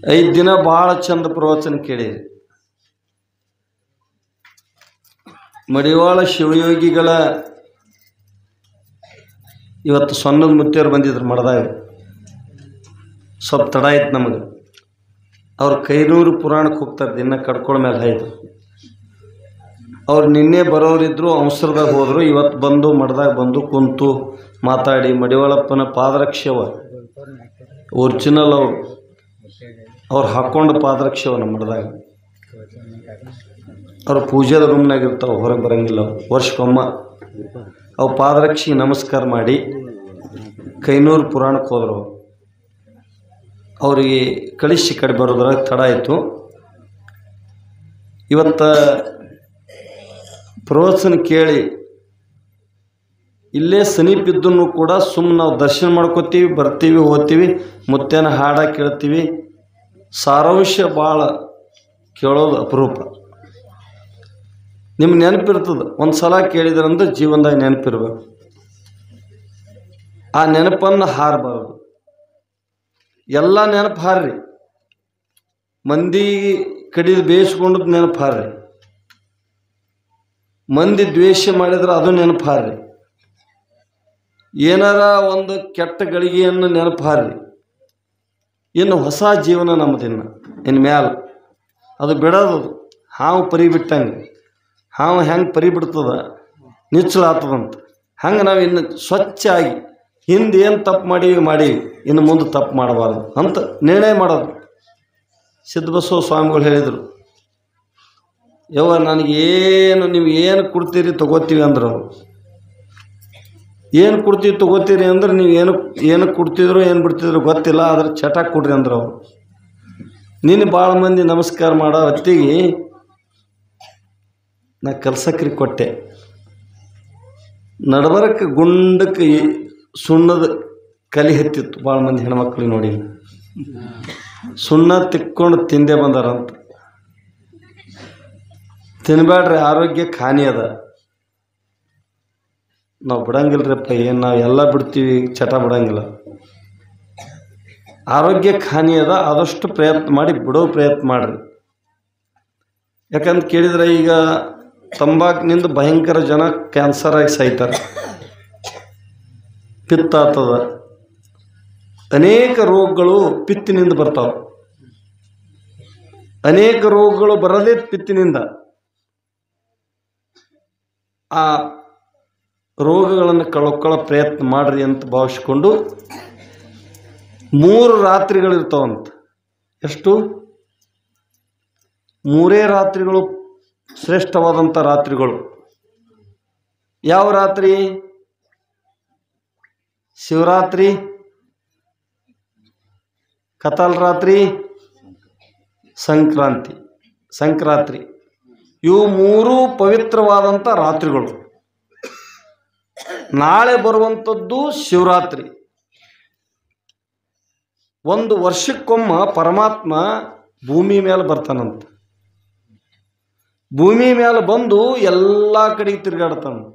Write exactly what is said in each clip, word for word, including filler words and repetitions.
ಐದು ದಿನ ಭಾಳ ಚಂದ ಪ್ರವಚನ ಕೇಳಿರಿ. ಮಡಿವಾಳ ಶಿವಯೋಗಿಗಳ ಇವತ್ತು ಸೊನ್ನದ ಮುತ್ತಿಯವ್ರು ಬಂದಿದ್ರು ಮಠದಾಗ. ಸ್ವಲ್ಪ ತಡ ಆಯ್ತು ನಮಗೆ. ಅವ್ರು ಕೈನೂರು ಪುರಾಣಕ್ಕೆ ಹೋಗ್ತಾರೆ ದಿನ ಕಡ್ಕೊಳ ಮೇಲೆ ಆಯ್ತು. ಅವ್ರು ನಿನ್ನೆ ಬರೋರಿದ್ರು, ಅವಸರದಾಗ ಹೋದರು. ಇವತ್ತು ಬಂದು ಮಠದಾಗ ಬಂದು ಕುಂತು ಮಾತಾಡಿ ಮಡಿವಾಳಪ್ಪನ ಪಾದರಕ್ಷೆವ ಒರಿಜಿನಲ್ ಅವರು ಅವ್ರು ಹಾಕ್ಕೊಂಡು ಪಾದರಕ್ಷೆವ ನಮ್ಮ ಮಠದಾಗ. ಅವ್ರ ಪೂಜೆದ ರೂಮ್ನಾಗ ಇರ್ತಾವೆ, ಹೊರಗೆ ಬರೋಂಗಿಲ್ಲ. ವರ್ಷಕ್ಕೊಮ್ಮ ಅವು ಪಾದರಕ್ಷೆಗೆ ನಮಸ್ಕಾರ ಮಾಡಿ ಕೈನೂರು ಪುರಾಣಕ್ಕೆ ಹೋದರು. ಅವರಿಗೆ ಕಳಿಸಿ ಕಡೆ ಬರೋದ್ರಾಗ ತಡ ಆಯಿತು. ಇವತ್ತು ಪ್ರವಚನ ಕೇಳಿ ಇಲ್ಲೇ ಸಮೀಪಿದ್ದನ್ನು ಕೂಡ ಸುಮ್ಮನೆ ನಾವು ದರ್ಶನ ಮಾಡ್ಕೋತೀವಿ, ಬರ್ತೀವಿ, ಹೋಗ್ತೀವಿ, ಮುತ್ತೇನ ಹಾಡ ಕೇಳ್ತೀವಿ. ಸಾರಾಂಶ ಭಾಳ ಕೇಳೋದು ಅಪರೂಪ. ನಿಮ್ಗೆ ನೆನಪಿರ್ತದೆ. ಒಂದು ಸಲ ಕೇಳಿದ್ರಂದ್ರೆ ಜೀವನದಾಗ ನೆನಪಿರ್ಬೇಕು. ಆ ನೆನಪನ್ನು ಹಾರಬಾರ್ದು. ಎಲ್ಲ ನೆನಪು ಹಾರ್ರಿ. ಮಂದಿ ಕಡಿದು ಬೇಯಿಸ್ಕೊಂಡದ್ದು ನೆನಪು ಹಾರ್ರಿ. ಮಂದಿ ದ್ವೇಷ ಮಾಡಿದ್ರೆ ಅದು ನೆನಪು ಹಾರ್ರಿ. ಏನಾರ ಒಂದು ಕೆಟ್ಟ ಗಳಿಗೆಯನ್ನು ನೆನಪು ಹಾರ್ರಿ. ಇನ್ನು ಹೊಸ ಜೀವನ ನಮ್ಮದಿನ್ನ ಇನ್ನು ಮ್ಯಾಲ ಅದು ಬಿಡೋದು. ಹಾವು ಪರಿ ಬಿಟ್ಟಂಗೆ. ಹಾವು ಹೆಂಗೆ ಪರಿ ಬಿಡ್ತದ ನಿಚ್ಚಳ ಆಗ್ತದಂತ, ಹಂಗೆ ನಾವು ಇನ್ನು ಸ್ವಚ್ಛ ಆಗಿ ಹಿಂದೆ ಏನು ತಪ್ಪು ಮಾಡೀವಿ ಮಾಡೀವಿ ಇನ್ನು ಮುಂದೆ ತಪ್ಪು ಮಾಡಬಾರ್ದು ಅಂತ ನಿರ್ಣಯ ಮಾಡೋದು. ಸಿದ್ಧಬಸವ ಸ್ವಾಮಿಗಳು ಹೇಳಿದರು, ಯವ್ವ ನನಗೇನು ನೀವು ಏನು ಕೊಡ್ತೀರಿ ತೊಗೋತೀವಿ ಅಂದ್ರೆ ಅವರು ಏನು ಕೊಡ್ತೀವಿ ತೊಗೋತೀರಿ ಅಂದ್ರೆ ನೀವು ಏನು ಏನಕ್ಕೆ ಕೊಡ್ತಿದ್ರು ಏನು ಬಿಡ್ತಿದ್ರು ಗೊತ್ತಿಲ್ಲ, ಆದ್ರೆ ಚಟ ಕೊಡ್ರಿ ಅಂದ್ರೆ ಅವರು. ನೀನು ಭಾಳ ಮಂದಿ ನಮಸ್ಕಾರ ಮಾಡೋ ಹೊತ್ತಿಗೆ ನಾ ಕಲ್ಸಕ್ರಿ ಕೊಟ್ಟೆ. ನಡಬರಕ್ಕೆ ಗುಂಡಕ್ಕೆ ಸುಣ್ಣದ ಕಲಿ ಹತ್ತಿತ್ತು. ಭಾಳ ಮಂದಿ ಹೆಣ್ಮಕ್ಳಿಗೆ ನೋಡಿ ಸುಣ್ಣ ತಿಕ್ಕೊಂಡು ತಿಂದೇ ಬಂದಾರಂತ. ತಿನ್ಬೇಡ್ರಿ, ಆರೋಗ್ಯಕ್ಕೆ ಹಾನಿ ಅದ. ನಾವು ಬಿಡಂಗಿಲ್ರಪ್ಪ, ಏನು ನಾವು ಎಲ್ಲ ಬಿಡ್ತೀವಿ, ಚಟ ಬಿಡಂಗಿಲ್ಲ. ಆರೋಗ್ಯಕ್ಕೆ ಹಾನಿ ಅದ. ಆದಷ್ಟು ಪ್ರಯತ್ನ ಮಾಡಿ ಬಿಡೋ ಪ್ರಯತ್ನ ಮಾಡಿರಿ. ಯಾಕಂತ ಕೇಳಿದ್ರೆ ಈಗ ತಂಬಾಕಿನಿಂದ ಭಯಂಕರ ಜನ ಕ್ಯಾನ್ಸರ್ ಆಗಿ ಸಾಯ್ತಾರೆ, ಪಿತ್ತ ಆಗ್ತದ. ಅನೇಕ ರೋಗಗಳು ಪಿತ್ತಿನಿಂದ ಬರ್ತಾವೆ. ಅನೇಕ ರೋಗಗಳು ಬರೋದೇ ಪಿತ್ತಿನಿಂದ. ಆ ರೋಗಗಳನ್ನು ಕಳ್ಕೊಳ್ಳೋ ಪ್ರಯತ್ನ ಮಾಡ್ರಿ ಅಂತ ಭಾವಿಸ್ಕೊಂಡು ಮೂರು ರಾತ್ರಿಗಳಿರ್ತಾವಂತ. ಎಷ್ಟು? ಮೂರೇ ರಾತ್ರಿಗಳು ಶ್ರೇಷ್ಠವಾದಂಥ ರಾತ್ರಿಗಳು. ಯಾವ ರಾತ್ರಿ? ಶಿವರಾತ್ರಿ, ಕತಲ್ ರಾತ್ರಿ, ಸಂಕ್ರಾಂತಿ ಸಂಕ್ರಾಂತಿ ಇವು ಮೂರು ಪವಿತ್ರವಾದಂಥ ರಾತ್ರಿಗಳು. ನಾಳೆ ಬರುವಂಥದ್ದು ಶಿವರಾತ್ರಿ. ಒಂದು ವರ್ಷಕ್ಕೊಮ್ಮ ಪರಮಾತ್ಮ ಭೂಮಿ ಮೇಲೆ ಬರ್ತಾನಂತ. ಭೂಮಿ ಮೇಲೆ ಬಂದು ಎಲ್ಲ ಕಡೆಗೆ ತಿರುಗಾಡ್ತಾನಂತ.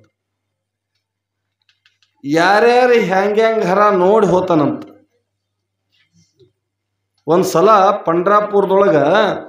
ಯಾರ್ಯಾರು ಹೆಂಗೆ ಹೆಂಗೆ ಹರ ನೋಡಿ ಹೋತಾನಂತ. ಒಂದು ಸಲ ಪಂಡ್ರಾಪುರದೊಳಗೆ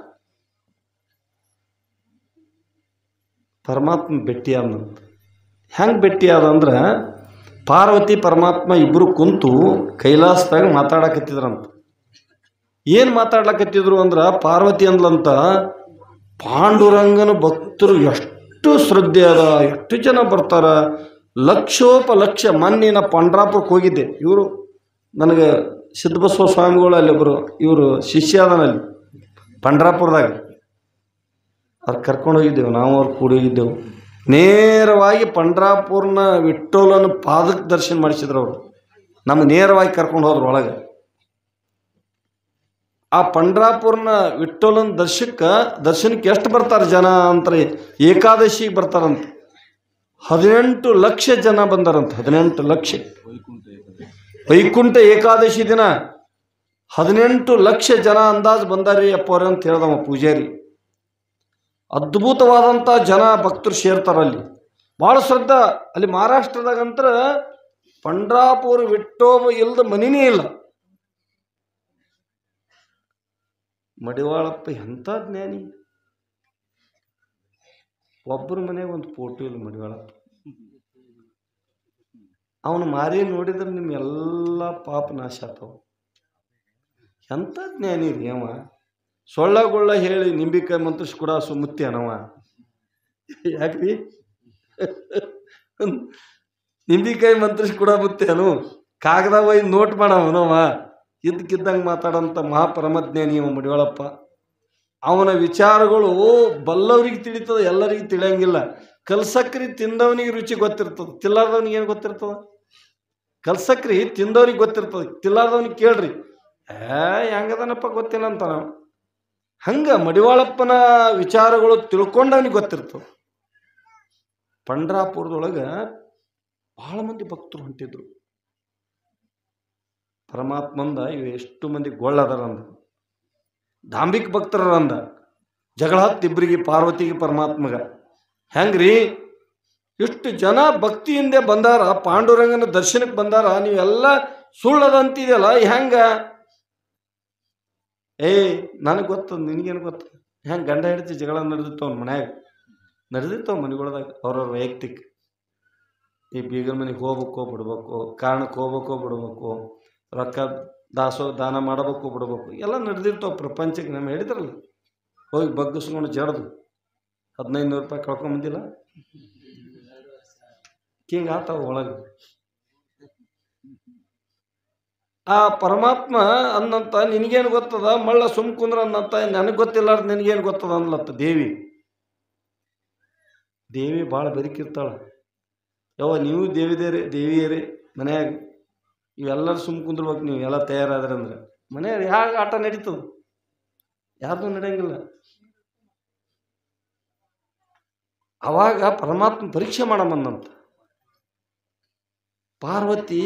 ಪರಮಾತ್ಮ ಭೇಟಿಯಾದಂತ. ಹೆಂಗೆ ಭೇಟಿಯಾದಂದ್ರೆ ಪಾರ್ವತಿ ಪರಮಾತ್ಮ ಇಬ್ಬರು ಕುಂತು ಕೈಲಾಸದಾಗ ಮಾತಾಡಕತ್ತಿದ್ರಂತ. ಏನು ಮಾತಾಡ್ಲಕತ್ತಿದ್ರು ಅಂದ್ರೆ ಪಾರ್ವತಿ ಅಂದ್ಲಂತ, ಪಾಂಡುರಂಗನ ಭಕ್ತರು ಎಷ್ಟು ಶ್ರದ್ಧೆ ಅದ, ಎಷ್ಟು ಜನ ಬರ್ತಾರ, ಲಕ್ಷೋಪ ಲಕ್ಷ. ಮೊನ್ನೆ ಪಂಡ್ರಾಪುರಕ್ಕೆ ಹೋಗಿದ್ದೆ. ಇವರು ನನಗೆ ಸಿದ್ಧಬಸವ ಸ್ವಾಮಿಗಳು ಅಲ್ಲಿಬ್ಬರು ಇವರು ಶಿಷ್ಯ ಅದನಲ್ಲಿ ಪಂಡ್ರಾಪುರದಾಗ. ಅವ್ರು ಕರ್ಕೊಂಡು ಹೋಗಿದ್ದೆವು, ನಾವು ಅವ್ರು ಕೂಡಿ ಹೋಗಿದ್ದೆವು. ನೇರವಾಗಿ ಪಂಡ್ರಾಪುರ್ನ ವಿಠೋಲನ ಪಾದಕ್ಕೆ ದರ್ಶನ ಮಾಡಿಸಿದ್ರು ಅವರು. ನಮ್ಗೆ ನೇರವಾಗಿ ಕರ್ಕೊಂಡು ಹೋದ್ರು ಒಳಗೆ. ಆ ಪಂಡ್ರಾಪುರ್ನ ವಿಠೋಲನ ದರ್ಶಕ್ಕೆ ದರ್ಶನಕ್ಕೆ ಎಷ್ಟು ಬರ್ತಾರೆ ಜನ ಅಂತಾರೆ? ಏಕಾದಶಿಗೆ ಬರ್ತಾರಂತ. ಹದಿನೆಂಟು ಲಕ್ಷ ಜನ ಬಂದಾರಂತ. ಹದಿನೆಂಟು ಲಕ್ಷ ವೈಕುಂಠ ಏಕಾದಶಿ ದಿನ ಹದಿನೆಂಟು ಲಕ್ಷ ಜನ ಅಂದಾಜು ಬಂದಾರಿ ಅಪ್ಪವ್ರೆ ಅಂತ ಹೇಳ್ದವ ಪೂಜಾರಿ. ಅದ್ಭುತವಾದಂಥ ಜನ ಭಕ್ತರು ಸೇರ್ತಾರಲ್ಲಿ. ಭಾಳ ಶ್ರದ್ಧಾ. ಅಲ್ಲಿ ಮಹಾರಾಷ್ಟ್ರದಾಗಂತರ ಪಂಡ್ರಾಪುರ ವಿಠೋಬ ಇಲ್ಲದ ಮನಿನೇ ಇಲ್ಲ. ಮಡಿವಾಳಪ್ಪ ಎಂಥ ಜ್ಞಾನಿ. ಒಬ್ಬರ ಮನೆಗೆ ಒಂದು ಫೋಟೋ ಇಲ್ಲ ಮಡಿವಾಳಪ್ಪ. ಅವನು ಮಾರಿ ನೋಡಿದ್ರೆ ನಿಮ್ಮೆಲ್ಲ ಪಾಪ ನಾಶ ಆತವ. ಎಂಥ ಜ್ಞಾನಿ ರೀ ಅವ. ಸೊಳ್ಳಗುಳ್ಳ ಹೇಳಿ ನಿಂಬಿಕಾಯಿ ಮಂತ್ರಿಸಿ ಕೂಡ ಸುಮುತ್ತಿ ಅನವ. ಯಾಕ್ರಿ ನಿಂಬಿಕಾಯಿ ಮಂತ್ರಿಸಿ ಕೂಡ ಮುತ್ತೇನು ಕಾಗದ ಒಯ್ದು ನೋಟ್ ಮಾಡವನವ. ಇದ್ದಕ್ಕಿದ್ದಂಗೆ ಮಾತಾಡೋಂಥ ಮಹಾಪರಮಜ್ಞಾನಿ ಅವ ಮಡಿವಾಳಪ್ಪ. ಅವನ ವಿಚಾರಗಳು ಬಲ್ಲವ್ರಿಗೆ ತಿಳಿತದ, ಎಲ್ಲರಿಗೆ ತಿಳಿಯಂಗಿಲ್ಲ. ಕಲ್ಸಕ್ರಿ ತಿಂದವನಿಗೆ ರುಚಿ ಗೊತ್ತಿರ್ತದೆ, ತಿಲ್ಲಾರ್ದವನಿಗೆ ಏನು ಗೊತ್ತಿರ್ತದ? ಕಲ್ಸಕ್ರಿ ತಿಂದವ್ರಿಗೆ ಗೊತ್ತಿರ್ತದೆ, ತಿಲ್ಲಾರ್ದವನಿಗೆ ಕೇಳ್ರಿ ಏ ಹೆಂಗದನಪ್ಪ ಗೊತ್ತಿಲ್ಲ ಅಂತ ನಾವು. ಹಂಗೆ ಮಡಿವಾಳಪ್ಪನ ವಿಚಾರಗಳು ತಿಳ್ಕೊಂಡವನಿಗೆ ಗೊತ್ತಿರ್ತದೆ. ಪಂಡ್ರಾಪುರದೊಳಗೆ ಭಾಳ ಮಂದಿ ಭಕ್ತರು ಹೊಂಟಿದ್ರು. ಪರಮಾತ್ಮಂದ ಇವು ಎಷ್ಟು ಮಂದಿ ಗೊಳ್ಳದಾರ ಅಂದ, ದಾಂಬಿಕ್ ಭಕ್ತರ ಅಂದ. ಜಗಳ ಹತ್ತಿಬ್ರಿಗೆ, ಪಾರ್ವತಿಗೆ ಪರಮಾತ್ಮಗ. ಹೆಂಗ್ರಿ ಇಷ್ಟು ಜನ ಭಕ್ತಿಯಿಂದೆ ಬಂದಾರ, ಪಾಂಡುರಂಗನ ದರ್ಶನಕ್ಕೆ ಬಂದಾರ, ನೀವೆಲ್ಲ ಸುಳ್ಳದಂತಿದೆಯಲ್ಲ ಹೆಂಗ? ಏಯ್ ನನಗೆ ಗೊತ್ತದ, ನಿನಗೇನು ಗೊತ್ತದ? ಹೆಂಗೆ ಗಂಡ ಹಿಡಿದು ಜಗಳ ನಡೆದಿತ್ತು ಅವ್ನ ಮನ್ಯಾಗ, ನಡೆದಿರ್ತಾವ ಮನೆಗಳದಾಗ ಅವ್ರವ್ರ ವೈಯಕ್ತಿಕ. ಈ ಬೀಗರ ಮನೆಗೆ ಹೋಗ್ಬೇಕು ಬಿಡ್ಬೇಕು, ಕಾರಣಕ್ಕೆ ಹೋಗ್ಬೇಕು ಬಿಡ್ಬೇಕು, ರೊಕ್ಕ ದಾಸೋ ದಾನ ಮಾಡಬೇಕು ಬಿಡ್ಬೇಕು, ಎಲ್ಲ ನಡೆದಿರ್ತಾವ ಪ್ರಪಂಚಕ್ಕೆ. ನಮ್ಮ ಹೇಳಿದ್ರಲ್ಲ ಹೋಗಿ ಬಗ್ಗಿಸ್ಕೊಂಡು ಜಡ್ದು ಹದಿನೈದು ನೂರು ರೂಪಾಯಿ ಕಳ್ಕೊಂಬಂದಿಲ್ಲ, ಹಿಂಗೆ ಆತಾವ ಒಳಗೆ. ಆ ಪರಮಾತ್ಮ ಅನ್ನಂತ ನಿನಗೇನು ಗೊತ್ತದ, ಮಳ್ಳ ಸುಮ್ ಕುಂದ್ರ ಅನ್ನಂತ ನನಗೆ ಗೊತ್ತಿಲ್ಲ ನಿನಗೇನು ಗೊತ್ತದ ಅನ್ಲತ್ತ ದೇವಿ. ದೇವಿ ಭಾಳ ಬೆದಕಿರ್ತಾಳ. ಯಾವ ನೀವು ದೇವಿದೇರಿ ದೇವಿಯರೇ ಮನ್ಯಾಗ ಇವೆಲ್ಲರೂ ಸುಮ್ ಕುಂದ್ರಬೇಕು, ನೀವು ಎಲ್ಲ ತಯಾರಾದ್ರೆ ಅಂದ್ರೆ ಮನೆಯಾಗ ಯಾವ ಆಟ ನಡೀತದ? ಯಾರ್ದು ನಡೆಯಂಗಿಲ್ಲ. ಅವಾಗ ಪರಮಾತ್ಮ ಪರೀಕ್ಷೆ ಮಾಡಮಂದಂತ. ಪಾರ್ವತಿ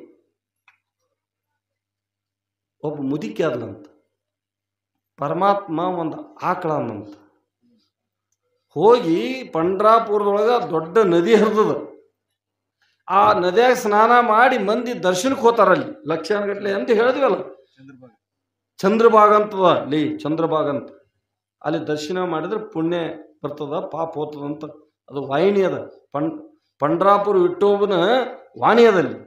ಒಬ್ಬ ಮುದುಕಿ ಆದ್ಲಂತ, ಪರಮಾತ್ಮ ಒಂದು ಆಕಳ ಅನ್ನಂತ. ಹೋಗಿ ಪಂಡ್ರಾಪುರದೊಳಗೆ ದೊಡ್ಡ ನದಿ ಹರಿದದ. ಆ ನದಿಯಾಗ ಸ್ನಾನ ಮಾಡಿ ಮಂದಿ ದರ್ಶನಕ್ಕೆ ಹೋತಾರಲ್ಲಿ ಲಕ್ಷಾನುಗಟ್ಲೆ ಅಂತ ಹೇಳಿದ್ವಲ್ಲ. ಚಂದ್ರಭಾಗ ಅಂತದ ಅಲ್ಲಿ, ಚಂದ್ರಭಾಗ ಅಂತ. ಅಲ್ಲಿ ದರ್ಶನ ಮಾಡಿದ್ರೆ ಪುಣ್ಯ ಬರ್ತದ, ಪಾಪ ಹೋಗ್ತದಂತ. ಅದು ವಾಹಿನಿ ಅದ. ಪಂಡ್ ಪಂಡ್ರಾಪುರ ವಿಠೋಬನ ವಾಣಿ ಅದಲ್ಲಿ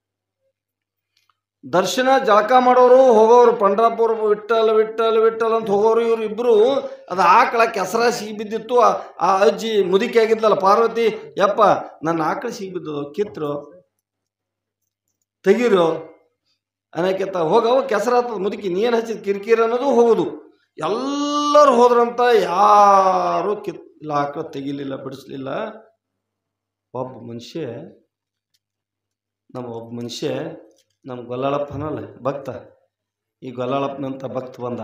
ದರ್ಶನ ಜಳಕ ಮಾಡೋರು ಹೋಗೋರು. ಪಂಡ್ರಾಪುರ ವಿಠಲ್ ವಿಠಲ್ ವಿಠಲ್ ಅಂತ ಹೋಗೋರು. ಇವ್ರು ಇಬ್ಬರು ಅದು ಆಕಳ ಕೆಸರ ಸಿಗಿ ಬಿದ್ದಿತ್ತು. ಆ ಅಜ್ಜಿ ಮುದುಕಿ ಆಗಿದ್ಲಲ್ಲ ಪಾರ್ವತಿ, ಯಪ್ಪ ನನ್ನ ಆಕಳ ಸಿಗಿ ಬಿದ್ದದು, ಕಿತ್ತರು ತೆಗೀರು ಅನ್ನಕ್ಕೆತ್ತ ಹೋಗವ ಕೆಸರ ಆಗ್ತದ. ಮುದುಕಿ ನೀನು ಹಚ್ಚಿದ ಕಿರಿಕಿರಿ ಅನ್ನೋದು ಹೋಗೋದು. ಎಲ್ಲರೂ ಹೋದ್ರಂತ, ಯಾರು ಕಿತ್ತಿಲ್ಲ, ಆಕಳ ತೆಗಿಲಿಲ್ಲ, ಬಿಡಿಸ್ಲಿಲ್ಲ. ಒಬ್ಬ ಮನುಷ್ಯ, ನಮ್ಮ ಒಬ್ಬ ಮನುಷ್ಯ ನಮ್ಮ ಗೊಲ್ಲಾಳಪ್ಪನಲ್ಲ ಭಕ್ತ, ಈ ಗೊಲ್ಲಾಳಪ್ಪನಂತ ಭಕ್ತ ಬಂದ.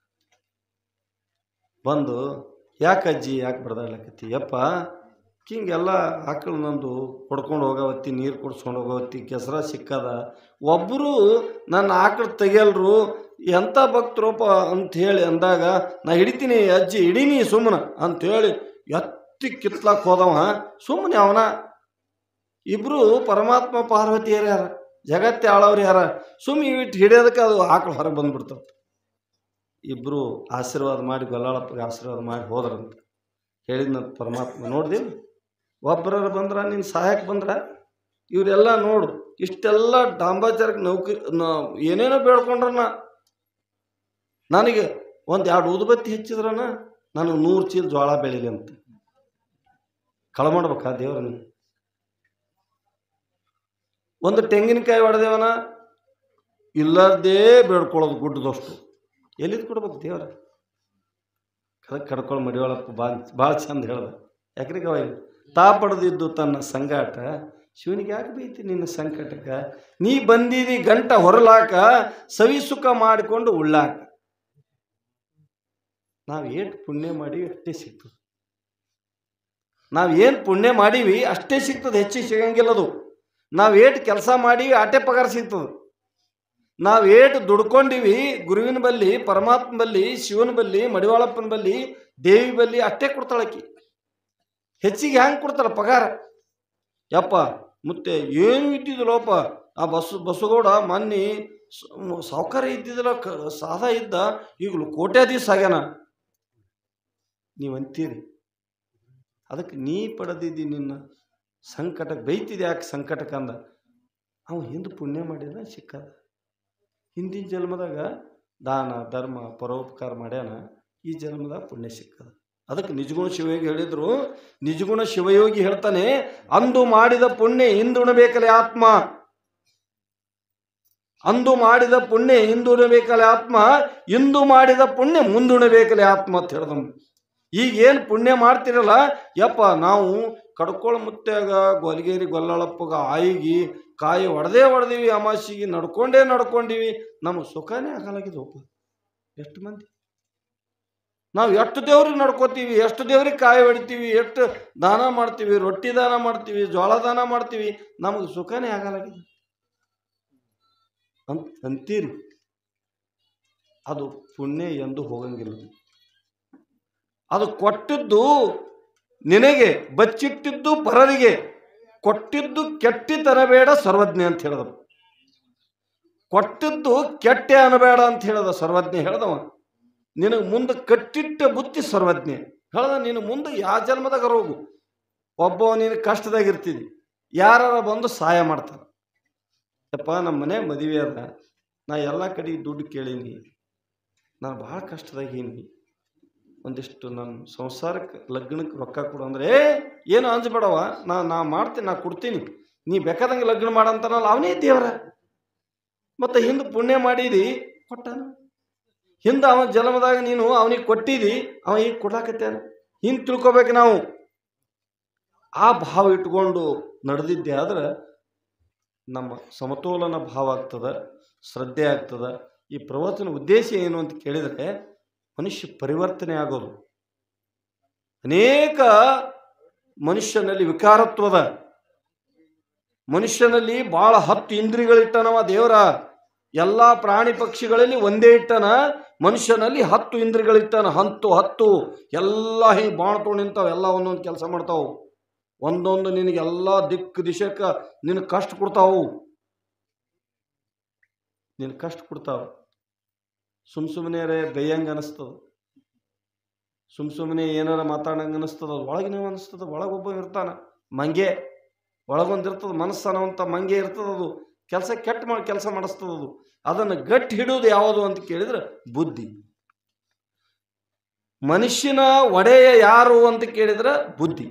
ಬಂದು ಯಾಕೆ ಅಜ್ಜಿ ಯಾಕೆ ಬಡ್ದಾಡ್ಲಕತ್ತಿ? ಯಪ್ಪ ಹಿಂಗೆಲ್ಲ ಆಕಳು ನಂದು ಹೊಡ್ಕೊಂಡು ಹೋಗವತ್ತಿ, ನೀರು ಕುಡ್ಸ್ಕೊಂಡು ಹೋಗವತ್ತಿ, ಕೆಸರ ಸಿಕ್ಕದ, ಒಬ್ಬರು ನನ್ನ ಆಕಳು ತೆಗಿಯಲ್ರು, ಎಂಥ ಭಕ್ತರೋಪ ಅಂಥೇಳಿ ಅಂದಾಗ ನಾ ಹಿಡಿತೀನಿ ಅಜ್ಜಿ, ಹಿಡೀನಿ ಸುಮ್ಮನೆ ಅಂಥೇಳಿ ಎತ್ತಿ ಕಿತ್ಲಾಕ್ ಹೋದವ. ಸುಮ್ಮನೆ ಅವನ ಇಬ್ಬರು ಪರಮಾತ್ಮ ಪಾರ್ವತಿಯರು ಯಾರ, ಜಗತ್ತೆ ಆಳವ್ರು ಯಾರ, ಸುಮ್ಮನೆ ಇಟ್ಟು ಹಿಡಿಯೋದಕ್ಕೆ ಅದು ಆಕಳು ಹೊರಗೆ ಬಂದ್ಬಿಡ್ತವೆ. ಇಬ್ಬರು ಆಶೀರ್ವಾದ ಮಾಡಿ ಗೊಲ್ಲಾಳಪ್ಪಗೆ ಆಶೀರ್ವಾದ ಮಾಡಿ ಹೋದ್ರಂತ. ಹೇಳಿದ್ನಂತ ಪರಮಾತ್ಮ, ನೋಡ್ದಿ ಒಬ್ಬರ ಬಂದ್ರ ನಿನ್ನ ಸಹಾಯಕ್ಕೆ ಬಂದ್ರ, ಇವರೆಲ್ಲ ನೋಡು ಇಷ್ಟೆಲ್ಲ ಡಾಂಬಾಚಾರಕ್ಕೆ ನೌಕರಿ ಏನೇನೋ ಬೇಡ್ಕೊಂಡ್ರನ, ನನಗೆ ಒಂದು ಎರಡು ಊದುಬತ್ತಿ ಹೆಚ್ಚಿದ್ರನ ನನಗೆ ನೂರು ಚೀಲ ಜೋಳ ಬೆಳೀಲಿ ಅಂತ ಕಳ ಮಾಡ್ಬೇಕಾ ದೇವ್ರನ್ನ. ಒಂದು ತೆಂಗಿನಕಾಯಿ ಹೊಡೆದೇವನ ಇಲ್ಲದೇ ಬೇಡ್ಕೊಳ್ಳೋದು ಗುಡ್ಡದಷ್ಟು, ಎಲ್ಲಿದ್ದು ಕೊಡ್ಬೇಕು ದೇವ್ರ? ಕದಕ್ಕೆ ಕಡ್ಕೊಳ್ಳೋ ಮಡಿವಾಳಪ್ಪ ಭಾಳ ಭಾಳ ಚಂದ ಹೇಳ್ದ. ಯಾಕ್ರಿ ಗವ ತಾ ಪಡೆದಿದ್ದು ತನ್ನ ಸಂಗಾಟ, ಶಿವನಿಗೆ ಯಾಕೆ ಬೈತಿ ನಿನ್ನ ಸಂಕಟಕ್ಕೆ? ನೀ ಬಂದಿದಿ ಗಂಟ ಹೊರಲಾಕ, ಸವಿ ಸುಖ ಮಾಡಿಕೊಂಡು ಉಳ್ಳಾಕ. ನಾವು ಏನು ಪುಣ್ಯ ಮಾಡೀವಿ ಅಷ್ಟೇ ಸಿಗ್ತದೆ. ನಾವು ಏನು ಪುಣ್ಯ ಮಾಡೀವಿ ಅಷ್ಟೇ ಸಿಗ್ತದೆ, ಹೆಚ್ಚಿಗೆ ಸಿಗಂಗಿಲ್ಲದು. ನಾವು ಏಟು ಕೆಲಸ ಮಾಡೀವಿ ಆಟೆ ಪಗಾರ ಸಿಗ್ತದೆ. ನಾವು ಏಟು ದುಡ್ಕೊಂಡಿವಿ ಗುರುವಿನ ಬಲ್ಲಿ, ಪರಮಾತ್ಮ ಬಲ್ಲಿ, ಶಿವನ ಬಲ್ಲಿ, ಮಡಿವಾಳಪ್ಪನ ಬಲ್ಲಿ, ದೇವಿ ಬಲ್ಲಿ ಅಷ್ಟೇ ಕೊಡ್ತಾಳಕ್ಕಿ. ಹೆಚ್ಚಿಗೆ ಹ್ಯಾಂಗೆ ಕೊಡ್ತಾಳ ಪಗಾರ? ಯಪ್ಪ ಮುತ್ತೆ ಏನು ಇದ್ದಿದ್ದಿಲ್ಲೋಪ. ಆ ಬಸ್ಸು ಬಸ್ಸುಗೌಡ ಮೊನ್ನೆ ಸಾವುಕಾರ ಇದ್ದಿದ್ದಲ್ಲ, ಕ ಸಾದಾ ಇದ್ದ, ಈಗಲೂ ಕೋಟ್ಯಾಧೀಶ ಆಗ್ಯಾನ ನೀವು ಅಂತೀರಿ. ಅದಕ್ಕೆ ನೀ ಪಡೆದಿದ್ದಿ ನಿನ್ನ ಸಂಕಟಕ್ಕೆ ಬೈತಿದ್ದೆ. ಯಾಕೆ ಸಂಕಟಕ್ಕೆ ಅಂದ? ಅವ ಹಿಂದೆ ಪುಣ್ಯ ಮಾಡಿದ ಸಿಕ್ಕದ. ಹಿಂದಿನ ಜನ್ಮದಾಗ ದಾನ ಧರ್ಮ ಪರೋಪಕಾರ ಮಾಡ್ಯಾನ, ಈ ಜನ್ಮದಾಗ ಪುಣ್ಯ ಸಿಕ್ಕದ. ಅದಕ್ಕೆ ನಿಜಗುಣ ಶಿವಯೋಗಿ ಹೇಳಿದ್ರು, ನಿಜಗುಣ ಶಿವಯೋಗಿ ಹೇಳ್ತಾನೆ, ಅಂದು ಮಾಡಿದ ಪುಣ್ಯ ಹಿಂದುಣಬೇಕಲೆ ಆತ್ಮ, ಅಂದು ಮಾಡಿದ ಪುಣ್ಯ ಹಿಂದುಣಬೇಕಲೆ ಆತ್ಮ, ಇಂದು ಮಾಡಿದ ಪುಣ್ಯ ಮುಂದುಣಬೇಕಲೆ ಆತ್ಮ ಅಂತ ಹೇಳ್ದ. ಈಗೇನು ಪುಣ್ಯ ಮಾಡ್ತಿರಲ್ಲ, ಯಪ್ಪ ನಾವು ಕಡ್ಕೊಳ ಮುತ್ಯಾಗ ಗೊಲಗೇರಿ ಗೊಲ್ಲಳಪ್ಪಗ ಆಯಿಗಿ ಕಾಯಿ ಹೊಡೆದೇ ಹೊಡೆದೀವಿ, ಅಮಾಸಿಗೆ ನಡ್ಕೊಂಡೇ ನಡ್ಕೊಂಡಿವಿ, ನಮಗೆ ಸುಖನೇ ಆಗಲಾಗಿದಪ್ಪ. ಎಷ್ಟು ಮಂದಿ ನಾವು ಎಷ್ಟು ದೇವ್ರಿಗೆ ನಡ್ಕೋತೀವಿ, ಎಷ್ಟು ದೇವ್ರಿಗೆ ಕಾಯಿ ಹೊಡಿತೀವಿ, ಎಷ್ಟು ದಾನ ಮಾಡ್ತೀವಿ, ರೊಟ್ಟಿ ದಾನ ಮಾಡ್ತೀವಿ, ಜೋಳ ದಾನ ಮಾಡ್ತೀವಿ, ನಮಗೆ ಸುಖನೇ ಆಗಲಾಗಿದೆ ಅಂತ ಅಂತೀರಿ. ಅದು ಪುಣ್ಯ ಎಂದು ಹೋಗಂಗಿಲ್ಲ. ಅದು ಕೊಟ್ಟಿದ್ದು ನಿನಗೆ, ಬಚ್ಚಿಟ್ಟಿದ್ದು ಪರರಿಗೆ, ಕೊಟ್ಟಿದ್ದು ಕೆಟ್ಟಿ ತರಬೇಡ ಸರ್ವಜ್ಞ ಅಂತ ಹೇಳ್ದ. ಕೊಟ್ಟಿದ್ದು ಕೆಟ್ಟೆ ಅನ್ನಬೇಡ ಅಂತ ಹೇಳ್ದ ಸರ್ವಜ್ಞ ಹೇಳ್ದವ. ನಿನಗೆ ಮುಂದೆ ಕಟ್ಟಿಟ್ಟ ಬುತ್ತಿ ಸರ್ವಜ್ಞೆ ಹೇಳ್ದ. ನೀನು ಮುಂದೆ ಯಾವ ಜನ್ಮದಾಗ ರೋಗು, ಒಬ್ಬ ನೀನು ಕಷ್ಟದಾಗಿರ್ತೀವಿ, ಯಾರ ಬಂದು ಸಹಾಯ ಮಾಡ್ತಾರೆ. ಯಪ್ಪ ನಮ್ಮ ಮನೆ ಮದುವೆ ಅದ, ನಾ ಎಲ್ಲ ಕಡೆ ದುಡ್ಡು ಕೇಳೀನಿ, ನಾನು ಭಾಳ ಕಷ್ಟದಾಗೀನಿ, ಒಂದಿಷ್ಟು ನನ್ನ ಸಂಸಾರಕ್ಕೆ ಲಗ್ನಕ್ಕೆ ರೊಕ್ಕ ಕೊಡು ಅಂದರೆ, ಏನು ಅಂಜಬೇಡವ, ನಾ ನಾ ಮಾಡ್ತೀನಿ, ನಾ ಕೊಡ್ತೀನಿ, ನೀ ಬೇಕಾದಂಗೆ ಲಗ್ನ ಮಾಡಂತಾನಲ್ಲ ಅವನೇ ದೇವರ. ಮತ್ತು ಹಿಂದೆ ಪುಣ್ಯ ಮಾಡಿದಿ ಕೊಟ್ಟಾನ, ಹಿಂದೆ ಅವನ ಜನ್ಮದಾಗ ನೀನು ಅವನಿಗೆ ಕೊಟ್ಟಿದಿ, ಅವ ಈಗ ಕೊಡ್ಲಾಕತ್ತೇನ. ಹಿಂಗೆ ತಿಳ್ಕೊಬೇಕು ನಾವು. ಆ ಭಾವ ಇಟ್ಕೊಂಡು ನಡೆದಿದ್ದೆ ಆದ್ರೆ ನಮ್ಮ ಸಮತೋಲನ ಭಾವ ಆಗ್ತದೆ, ಶ್ರದ್ಧೆ ಆಗ್ತದೆ. ಈ ಪ್ರವಚನ ಉದ್ದೇಶ ಏನು ಅಂತ ಕೇಳಿದರೆ, ಮನುಷ್ಯ ಪರಿವರ್ತನೆ ಆಗೋದು. ಅನೇಕ ಮನುಷ್ಯನಲ್ಲಿ ವಿಕಾರತ್ವದ, ಮನುಷ್ಯನಲ್ಲಿ ಭಾಳ ಹತ್ತು ಇಂದ್ರಿಯಗಳಿಟ್ಟನವ ದೇವರ. ಎಲ್ಲ ಪ್ರಾಣಿ ಪಕ್ಷಿಗಳಲ್ಲಿ ಒಂದೇ ಇಟ್ಟನ, ಮನುಷ್ಯನಲ್ಲಿ ಹತ್ತು ಇಂದ್ರಿಯಗಳಿಟ್ಟನ. ಹತ್ತು ಹತ್ತು ಎಲ್ಲ ಹಿಂಗೆ ಬಾಣ ತೊಗೊಂಡು ನಿಂತಾವ, ಎಲ್ಲ ಒಂದೊಂದು ಕೆಲಸ ಮಾಡ್ತಾವು, ಒಂದೊಂದು ನಿನಗೆಲ್ಲ ದಿಕ್ಕು ದಿಶಕ್ಕೆ ನಿನಗೆ ಕಷ್ಟ ಕೊಡ್ತಾವು, ನಿನಗೆ ಕಷ್ಟ ಕೊಡ್ತಾವ. ಸುಮ್ ಸುಮ್ಮನೆ ಬೈಯಂಗೆ ಅನಿಸ್ತದ, ಸುಮ್ ಸುಮ್ಮನೆ ಏನಾರ ಮಾತಾಡಂಗೆ ಅನಿಸ್ತದ, ಅದು ಒಳಗೆ ನೀವು ಅನಿಸ್ತದ. ಒಳಗೊಬ್ಬ ಇರ್ತಾನ ಮಂಗೆ, ಒಳಗೊಂದಿರ್ತದ ಮನಸ್ಸನ್ನೋಂಥ ಮಂಗೆ ಇರ್ತದ. ಅದು ಕೆಲಸ ಕೆಟ್ಟ ಮಾಡಿ ಕೆಲಸ ಮಾಡಿಸ್ತದ. ಅದು ಅದನ್ನು ಗಟ್ಟಿ ಹಿಡಿಯೋದು ಯಾವುದು ಅಂತ ಕೇಳಿದ್ರೆ ಬುದ್ಧಿ. ಮನುಷ್ಯನ ಒಡೆಯ ಯಾರು ಅಂತ ಕೇಳಿದ್ರೆ ಬುದ್ಧಿ,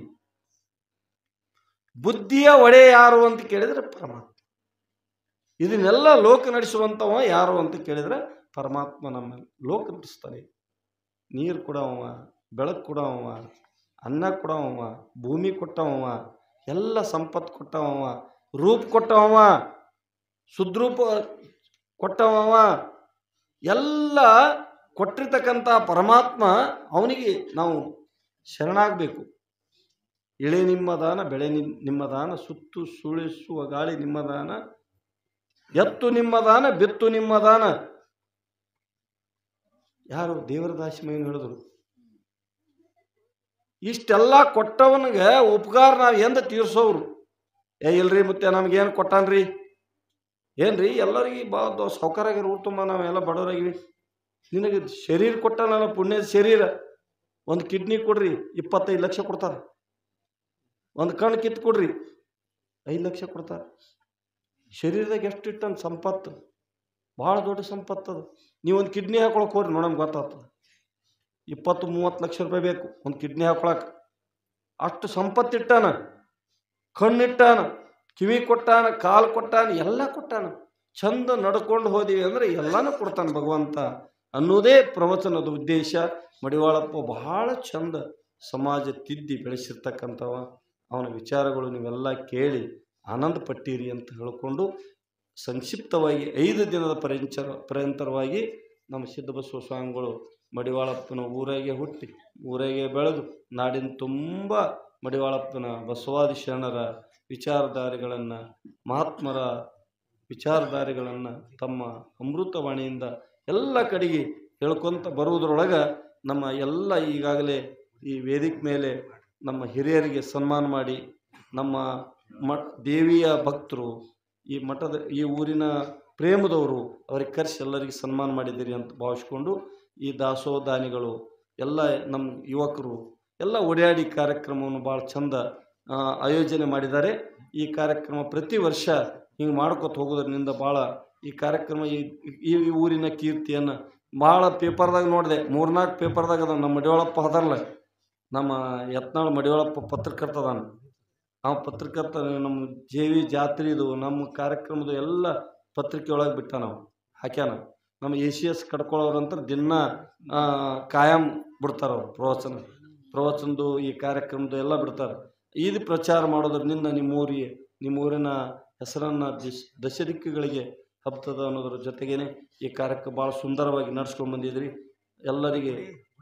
ಬುದ್ಧಿಯ ಒಡೆಯ ಯಾರು ಅಂತ ಕೇಳಿದ್ರೆ ಪರಮಾತ್ಮ. ಇದನ್ನೆಲ್ಲ ಲೋಕ ನಡೆಸುವಂಥವ ಯಾರು ಅಂತ ಕೇಳಿದ್ರೆ ಪರಮಾತ್ಮ. ನಮ್ಮ ಲೋಕ ನಡೆಸ್ತಾನೆ. ನೀರು ಕೊಡವ, ಬೆಳಕು ಕೊಡವ, ಅನ್ನ ಕೊಡವ, ಭೂಮಿ ಕೊಟ್ಟವ, ಎಲ್ಲ ಸಂಪತ್ತು ಕೊಟ್ಟವ, ರೂಪ ಕೊಟ್ಟವ, ಸುದ್ರೂಪ ಕೊಟ್ಟವ, ಎಲ್ಲ ಕೊಟ್ಟಿರ್ತಕ್ಕಂಥ ಪರಮಾತ್ಮ. ಅವನಿಗೆ ನಾವು ಶರಣಾಗಬೇಕು. ಇಳೆ ನಿಮ್ಮದಾನ, ಬೆಳೆ ನಿಮ್ಮದಾನ, ಸುತ್ತು ಸುಳಿಸುವ ಗಾಳಿ ನಿಮ್ಮದಾನ, ಎತ್ತು ನಿಮ್ಮದಾನ, ಬಿತ್ತು ನಿಮ್ಮದಾನ. ಯಾರು? ದೇವರ ದಾಸಿಮಯ್ಯನ ಹೇಳಿದ್ರು. ಇಷ್ಟೆಲ್ಲ ಕೊಟ್ಟವನಿಗೆ ಉಪಕಾರ ನಾವು ಎಂದ ತೀರ್ಸೋರು? ಏ ಇಲ್ರಿ ಮತ್ತೆ ನಮಗೇನು ಕೊಟ್ಟಾನ್ರಿ? ಏನ್ರಿ ಎಲ್ಲರಿಗೆ ಬಾ ಸೌಕರ್ಯಾಗಿರೋ ಊರು ತುಂಬ ನಾವೆಲ್ಲ ಬಡವರಾಗಿವಿ. ನಿನಗೆ ಶರೀರ ಕೊಟ್ಟಾನಲ್ಲ, ಪುಣ್ಯದ ಶರೀರ. ಒಂದು ಕಿಡ್ನಿ ಕೊಡ್ರಿ ಇಪ್ಪತ್ತೈದು ಲಕ್ಷ ಕೊಡ್ತಾರೆ, ಒಂದು ಕಣ್ಣು ಕಿತ್ತು ಕೊಡ್ರಿ ಐದು ಲಕ್ಷ ಕೊಡ್ತಾರೆ. ಶರೀರದಾಗ ಎಷ್ಟು ಇಟ್ಟಂತ ಸಂಪತ್ತು, ಭಾಳ ದೊಡ್ಡ ಸಂಪತ್ತು ಅದು. ನೀವೊಂದು ಕಿಡ್ನಿ ಹಾಕೊಳಕ್ಕೆ ಹೋಗ್ರಿ ನೋಡಮ್ಗೆ ಗೊತ್ತಾಗ್ತದೆ. ಇಪ್ಪತ್ತು ಮೂವತ್ತು ಲಕ್ಷ ರೂಪಾಯಿ ಬೇಕು ಒಂದು ಕಿಡ್ನಿ ಹಾಕೊಳಕ್ಕೆ. ಅಷ್ಟು ಸಂಪತ್ತಿಟ್ಟಾನ. ಕಣ್ಣಿಟ್ಟಾನ, ಕಿವಿ ಕೊಟ್ಟಾನ, ಕಾಲು ಕೊಟ್ಟಾನ, ಎಲ್ಲ ಕೊಟ್ಟಾನ. ಚಂದ ನಡ್ಕೊಂಡು ಹೋದಿವಿ ಅಂದರೆ ಎಲ್ಲನೂ ಕೊಡ್ತಾನೆ ಭಗವಂತ ಅನ್ನೋದೇ ಪ್ರವಚನದ ಉದ್ದೇಶ. ಮಡಿವಾಳಪ್ಪ ಬಹಳ ಚಂದ ಸಮಾಜ ತಿದ್ದಿ ಬೆಳೆಸಿರ್ತಕ್ಕಂಥವ. ಅವನ ವಿಚಾರಗಳು ನೀವೆಲ್ಲ ಕೇಳಿ ಆನಂದ ಪಟ್ಟೀರಿ ಅಂತ ಹೇಳಿಕೊಂಡು ಸಂಕ್ಷಿಪ್ತವಾಗಿ ಐದು ದಿನದ ಪರ್ಯಂಚರ ಪರ್ಯಂತರವಾಗಿ ನಮ್ಮ ಸಿದ್ಧಬಸವ ಸ್ವಾಮಿಗಳು ಮಡಿವಾಳಪ್ಪನ ಊರಾಗೆ ಹುಟ್ಟಿ ಊರಾಗೆ ಬೆಳೆದು ನಾಡಿನ ತುಂಬ ಮಡಿವಾಳಪ್ಪನ ಬಸವಾದಿ ಶರಣರ ವಿಚಾರಧಾರೆಗಳನ್ನು, ಮಹಾತ್ಮರ ವಿಚಾರಧಾರೆಗಳನ್ನು ತಮ್ಮ ಅಮೃತವಾಣಿಯಿಂದ ಎಲ್ಲ ಕಡೆಗೆ ಹೇಳ್ಕೊತ ಬರುವುದರೊಳಗೆ ನಮ್ಮ ಎಲ್ಲ ಈಗಾಗಲೇ ಈ ವೇದಿಕೆ ಮೇಲೆ ನಮ್ಮ ಹಿರಿಯರಿಗೆ ಸನ್ಮಾನ ಮಾಡಿ, ನಮ್ಮ ಮ ದೇವಿಯ ಭಕ್ತರು, ಈ ಮಠದ ಈ ಊರಿನ ಪ್ರೇಮದವರು, ಅವ್ರಿಗೆ ಕರೆಸಿ ಎಲ್ಲರಿಗೆ ಸನ್ಮಾನ ಮಾಡಿದ್ದೀರಿ ಅಂತ ಭಾವಿಸ್ಕೊಂಡು ಈ ದಾಸೋಹ ದಾನಿಗಳು ಎಲ್ಲ ನಮ್ಮ ಯುವಕರು ಎಲ್ಲ ಓಡಾಡಿ ಕಾರ್ಯಕ್ರಮವನ್ನು ಭಾಳ ಚಂದ ಆಯೋಜನೆ ಮಾಡಿದ್ದಾರೆ. ಈ ಕಾರ್ಯಕ್ರಮ ಪ್ರತಿ ವರ್ಷ ಹಿಂಗೆ ಮಾಡ್ಕೊತ ಹೋಗೋದ್ರಿಂದ ಭಾಳ ಈ ಕಾರ್ಯಕ್ರಮ ಈ ಈ ಊರಿನ ಕೀರ್ತಿಯನ್ನು ಭಾಳ ಪೇಪರ್ದಾಗ ನೋಡಿದೆ, ಮೂರ್ನಾಲ್ಕು ಪೇಪರ್ದಾಗ ಅದ. ನಮ್ಮ ಮಡಿವಾಳಪ್ಪ ಅದರಲ್ಲ, ನಮ್ಮ ಯತ್ನಾಳ್ ಮಡಿವಾಳಪ್ಪ ಪತ್ರಕರ್ತ ಅದಾನ. ಆ ಪತ್ರಕರ್ತ ನಮ್ಮ ಜೆ ವಿ ಜಾತ್ರೆದು ನಮ್ಮ ಕಾರ್ಯಕ್ರಮದ ಎಲ್ಲ ಪತ್ರಿಕೆ ಒಳಗೆ ಬಿಟ್ಟ ನಾವು ಹಾಕ್ಯಾನ. ನಮ್ಮ ಎ ಸಿ ಎಸ್ ಕಡ್ಕೊಳ್ಳೋರಂತ ದಿನ ಕಾಯಂ ಬಿಡ್ತಾರೆ ಅವ್ರು. ಪ್ರವಚನ ಪ್ರವಚನದು ಈ ಕಾರ್ಯಕ್ರಮದ ಎಲ್ಲ ಬಿಡ್ತಾರೆ. ಇದು ಪ್ರಚಾರ ಮಾಡೋದ್ರಿಂದ ನಿಮ್ಮೂರಿಗೆ ನಿಮ್ಮೂರಿನ ಹೆಸರನ್ನು ದಿಶ್ ದಶ ದಿಕ್ಕುಗಳಿಗೆ ಹಬ್ತದ ಅನ್ನೋದ್ರ ಜೊತೆಗೇನೆ ಈ ಕಾರ್ಯಕ್ರಮ ಭಾಳ ಸುಂದರವಾಗಿ ನಡ್ಸ್ಕೊಂಡು ಬಂದಿದ್ರಿ ಎಲ್ಲರಿಗೆ.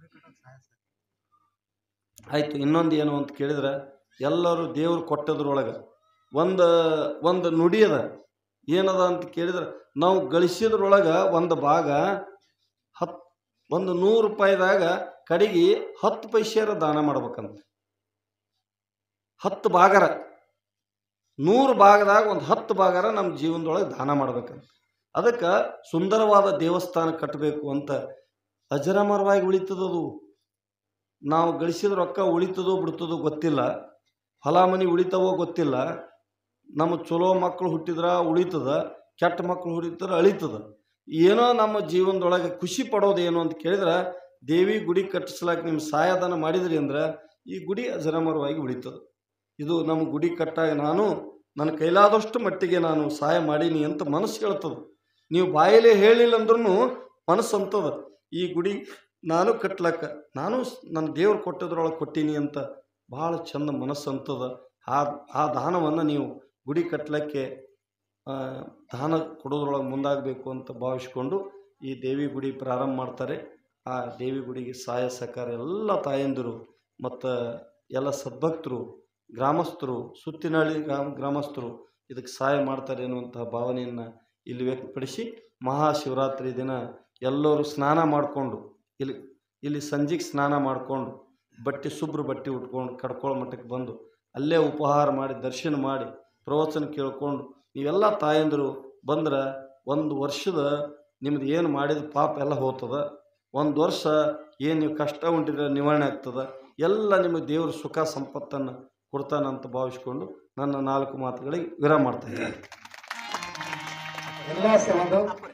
ಆಯಿತು. ಇನ್ನೊಂದು ಏನು ಅಂತ ಕೇಳಿದ್ರೆ, ಎಲ್ಲರೂ ದೇವ್ರು ಕೊಟ್ಟದ್ರೊಳಗೆ ಒಂದು ಒಂದು ನುಡಿ ಅದ. ಏನದ ಅಂತ ಕೇಳಿದ್ರೆ, ನಾವು ಗಳಿಸಿದ್ರೊಳಗೆ ಒಂದು ಭಾಗ ಹತ್ತು ಒಂದು ನೂರು ರೂಪಾಯಿದಾಗ ಕಡೆಗೆ ಹತ್ತು ಪೈಸೆರ ದಾನ ಮಾಡ್ಬೇಕಂತ. ಹತ್ತು ಭಾಗರ ನೂರು ಭಾಗದಾಗ ಒಂದು ಹತ್ತು ಭಾಗರ ನಮ್ಮ ಜೀವನದೊಳಗೆ ದಾನ ಮಾಡ್ಬೇಕಂತ. ಅದಕ್ಕೆ ಸುಂದರವಾದ ದೇವಸ್ಥಾನ ಕಟ್ಟಬೇಕು ಅಂತ ಅಜರಾಮರವಾಗಿ ಉಳಿತದದು. ನಾವು ಗಳಿಸಿದ ರೊಕ್ಕ ಉಳಿತದೋ ಬಿಡ್ತದೋ ಗೊತ್ತಿಲ್ಲ, ಹೊಲ ಮನೆ ಉಳಿತವೋ ಗೊತ್ತಿಲ್ಲ. ನಮ್ಮ ಚಲೋ ಮಕ್ಕಳು ಹುಟ್ಟಿದ್ರೆ ಉಳಿತದ, ಕೆಟ್ಟ ಮಕ್ಕಳು ಹುಟ್ಟಿದ್ರೆ ಅಳಿತದ. ಏನೋ ನಮ್ಮ ಜೀವನದೊಳಗೆ ಖುಷಿ ಪಡೋದು ಏನು ಅಂತ ಕೇಳಿದ್ರೆ, ದೇವಿ ಗುಡಿ ಕಟ್ಟಿಸ್ಲಾಕ ನಿಮ್ಮ ಸಹಾಯದಾನ ಮಾಡಿದ್ರಿ ಅಂದ್ರೆ ಈ ಗುಡಿ ಅಜರಾಮರವಾಗಿ ಉಳಿತದೆ. ಇದು ನಮ್ಮ ಗುಡಿ ಕಟ್ಟಾಗ ನಾನು ನನ್ನ ಕೈಲಾದಷ್ಟು ಮಟ್ಟಿಗೆ ನಾನು ಸಹಾಯ ಮಾಡೀನಿ ಅಂತ ಮನಸ್ಸು ಹೇಳ್ತದೆ. ನೀವು ಬಾಯಲ್ಲೇ ಹೇಳಿಲ್ಲ ಅಂದ್ರೂ ಮನಸ್ಸು ಅಂತದ, ಈ ಗುಡಿ ನಾನು ಕಟ್ಲಕ್ಕ ನಾನು ನನ್ನ ದೇವ್ರು ಕೊಟ್ಟದ್ರೊಳಗೆ ಕೊಟ್ಟೀನಿ ಅಂತ ಭಾಳ ಚಂದ ಮನಸ್ಸು ಅಂತದ. ಆ ಆ ದಾನವನ್ನು ನೀವು ಗುಡಿ ಕಟ್ಟಲಿಕ್ಕೆ ದಾನ ಕೊಡೋದ್ರೊಳಗೆ ಮುಂದಾಗಬೇಕು ಅಂತ ಭಾವಿಸ್ಕೊಂಡು ಈ ದೇವಿ ಗುಡಿ ಪ್ರಾರಂಭ ಮಾಡ್ತಾರೆ. ಆ ದೇವಿ ಗುಡಿಗೆ ಸಹಾಯ ಸಹಕಾರ ಎಲ್ಲ ತಾಯಂದಿರು ಮತ್ತು ಎಲ್ಲ ಸದ್ಭಕ್ತರು, ಗ್ರಾಮಸ್ಥರು, ಸುತ್ತಿನಹಳ್ಳಿ ಗ್ರಾಮ ಗ್ರಾಮಸ್ಥರು ಇದಕ್ಕೆ ಸಹಾಯ ಮಾಡ್ತಾರೆ ಅನ್ನುವಂತಹ ಭಾವನೆಯನ್ನು ಇಲ್ಲಿ ವ್ಯಕ್ತಪಡಿಸಿ, ಮಹಾಶಿವರಾತ್ರಿ ದಿನ ಎಲ್ಲರೂ ಸ್ನಾನ ಮಾಡಿಕೊಂಡು ಇಲ್ಲಿ ಇಲ್ಲಿ ಸಂಜೆಗೆ ಸ್ನಾನ ಮಾಡಿಕೊಂಡು ಬಟ್ಟೆ ಶುಭ್ರ ಬಟ್ಟೆ ಉಟ್ಕೊಂಡು ಕಡ್ಕೊಳ್ಳೋ ಮಟ್ಟಕ್ಕೆ ಬಂದು ಅಲ್ಲೇ ಉಪಹಾರ ಮಾಡಿ ದರ್ಶನ ಮಾಡಿ ಪ್ರವಚನ ಕೇಳ್ಕೊಂಡು ನೀವೆಲ್ಲ ತಾಯಂದಿರು ಬಂದ್ರೆ ಒಂದು ವರ್ಷದ ನಿಮ್ದು ಏನು ಮಾಡಿದ ಪಾಪ ಎಲ್ಲ ಹೋಗ್ತದೆ. ಒಂದು ವರ್ಷ ಏನು ನೀವು ಕಷ್ಟ ಉಂಟಿದ್ರೆ ನಿವಾರಣೆ ಆಗ್ತದೆ. ಎಲ್ಲ ನಿಮಗೆ ದೇವರು ಸುಖ ಸಂಪತ್ತನ್ನು ಕೊಡ್ತಾನಂತ ಭಾವಿಸ್ಕೊಂಡು ನನ್ನ ನಾಲ್ಕು ಮಾತುಗಳಿಗೆ ವಿರಾಮ ಮಾಡ್ತಾ ಇದ್ದೀನಿ. ಎಲ್ಲ